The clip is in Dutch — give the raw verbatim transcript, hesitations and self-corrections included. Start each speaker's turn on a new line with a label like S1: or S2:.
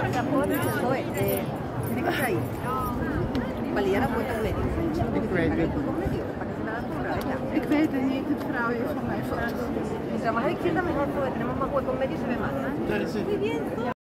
S1: La puerta, Zoe, eh, tiene que estar ahí. Valida la puerta en medio.
S2: Ik weet het.
S1: Para que se la altura, ¿verdad?
S2: Ik weet het niet, het vrouwje van mijn foto.
S1: Mientras más a la izquierda, mejor, porque tenemos más hueco en medio y se ve más.
S2: Daar is het.
S1: Muy bien.